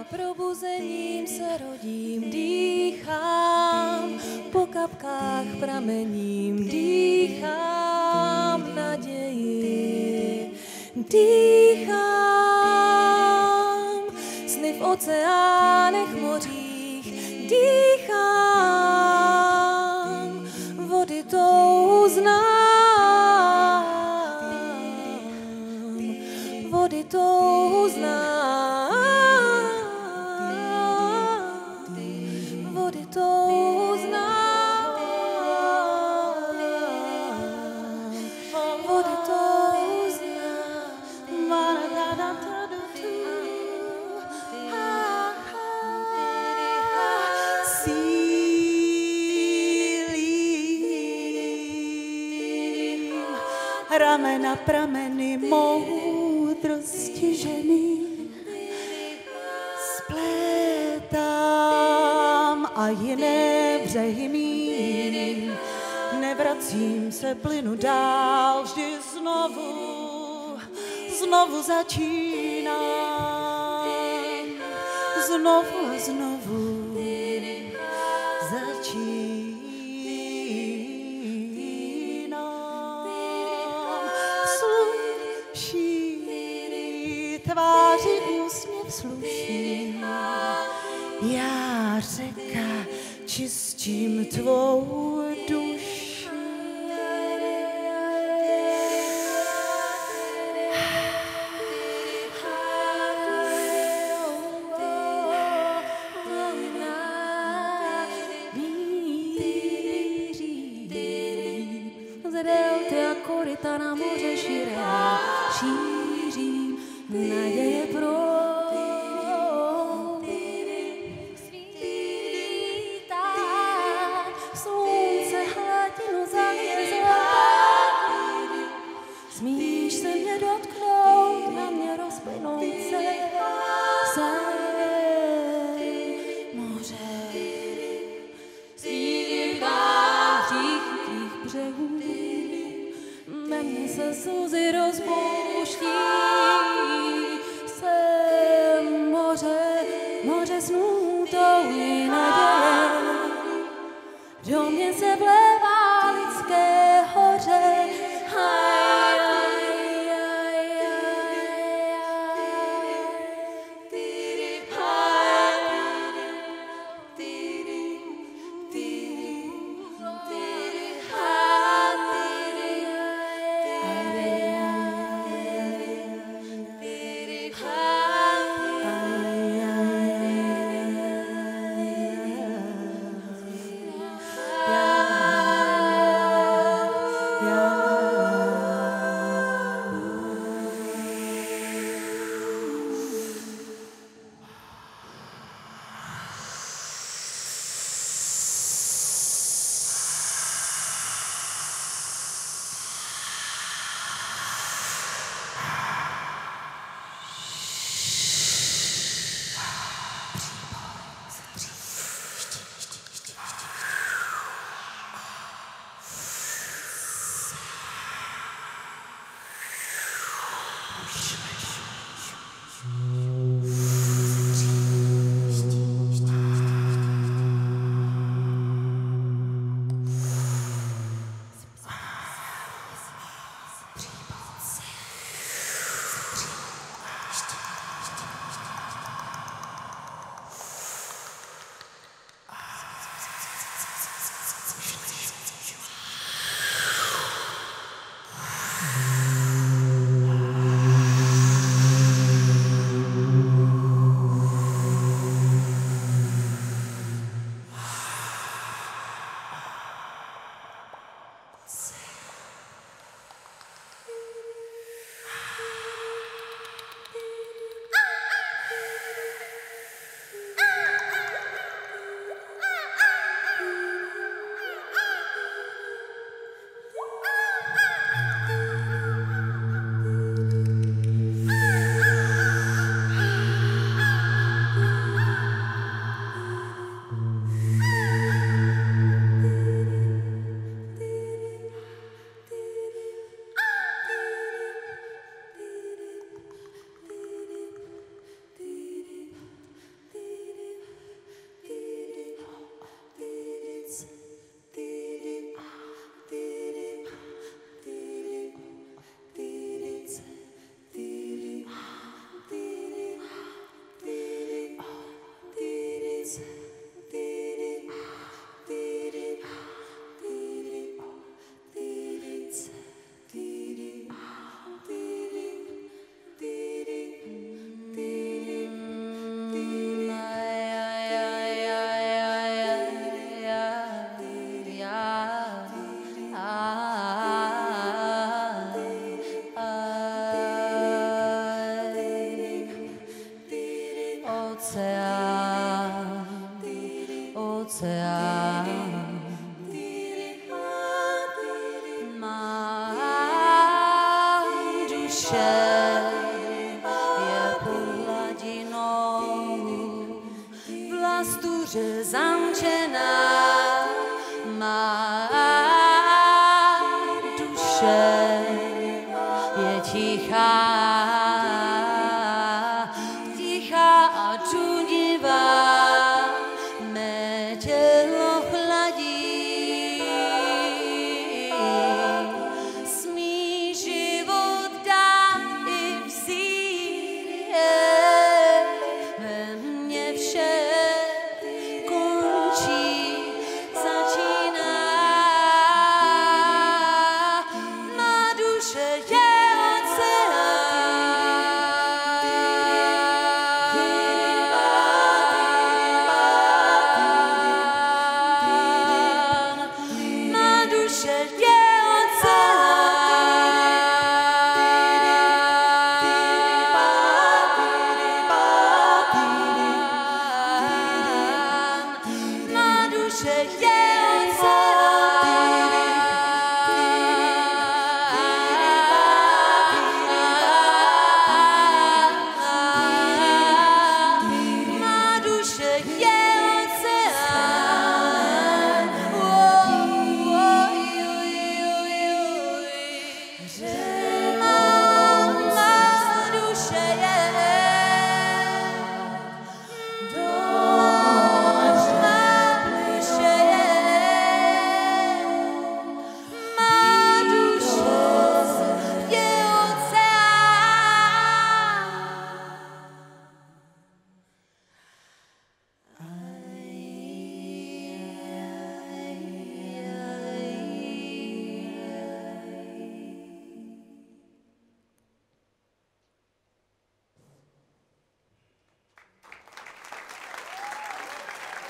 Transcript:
probuzením se rodím, dýchám, po kapkách pramením, dýchám naději, dýchám, sny v oceánech, mořích, dýchám, vody touhu znám, vody touhu znám, vody touhu znám, vody touhu Sílím ramena prameny moudrosti ženy, splétám a jiné břehy mím, nevracím se, plynu dál, vždy znovu začínám, znovu a znovu začínám. Sluší tváři úsměv sluší, já řeka čistím tvou duši. delty a koryta na moře širé šířím naděje pro svítá slunce hladinu zahvězdá. Smíš se mě dotknout, na mě rozplynout se moře. Smívám hříchy tvých břehů, ve mně se slzy rozpouští. Jsem moře snů, touhy naděje. Do mě se vlévá lidské hoře. oceán, oceán. Má duše je pod hladinou, vlastuře zamčená. Má duše je tichá.